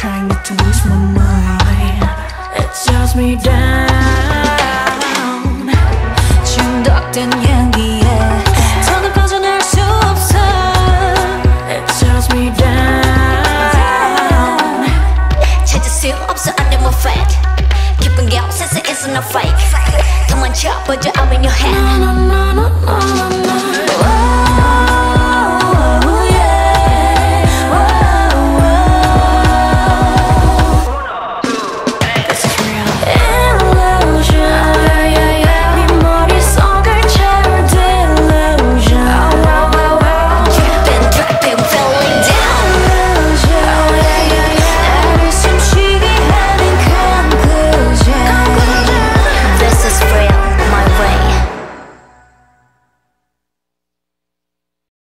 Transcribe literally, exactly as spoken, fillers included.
trying not to lose my mind. It tears me down. 중독된 향기에 더는 벗어날 수 없어. It tears me down. 찾을 수 없어 under my fate. 기쁜 게 없어서 it's not fake. 도망쳐 but you're out in your head. No, no, no, no, no, no.